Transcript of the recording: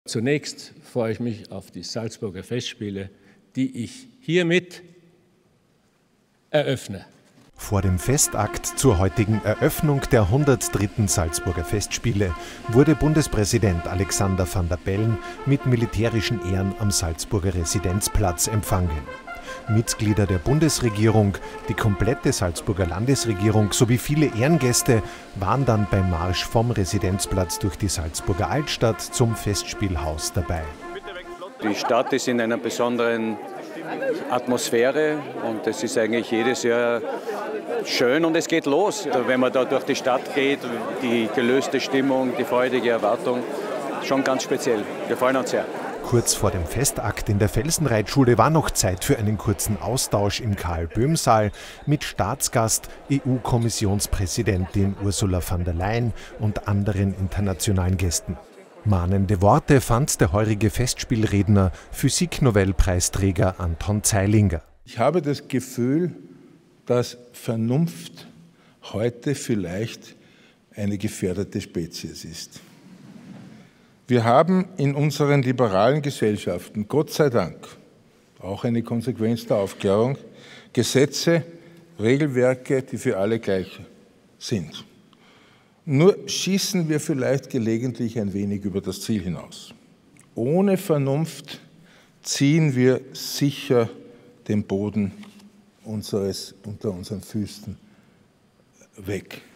Zunächst freue ich mich auf die Salzburger Festspiele, die ich hiermit eröffne. Vor dem Festakt zur heutigen Eröffnung der 103. Salzburger Festspiele wurde Bundespräsident Alexander Van der Bellen mit militärischen Ehren am Salzburger Residenzplatz empfangen. Mitglieder der Bundesregierung, die komplette Salzburger Landesregierung sowie viele Ehrengäste waren dann beim Marsch vom Residenzplatz durch die Salzburger Altstadt zum Festspielhaus dabei. Die Stadt ist in einer besonderen Atmosphäre und es ist eigentlich jedes Jahr schön und es geht los. Wenn man da durch die Stadt geht, die gelöste Stimmung, die freudige Erwartung, schon ganz speziell. Wir freuen uns sehr. Kurz vor dem Festakt in der Felsenreitschule war noch Zeit für einen kurzen Austausch im Karl-Böhm-Saal mit Staatsgast EU-Kommissionspräsidentin Ursula von der Leyen und anderen internationalen Gästen. Mahnende Worte fand der heurige Festspielredner, Physik-Nobelpreisträger Anton Zeilinger. Ich habe das Gefühl, dass Vernunft heute vielleicht eine gefährdete Spezies ist. Wir haben in unseren liberalen Gesellschaften, Gott sei Dank, auch eine Konsequenz der Aufklärung, Gesetze, Regelwerke, die für alle gleich sind. Nur schießen wir vielleicht gelegentlich ein wenig über das Ziel hinaus. Ohne Vernunft ziehen wir sicher den Boden unter unseren Füßen weg.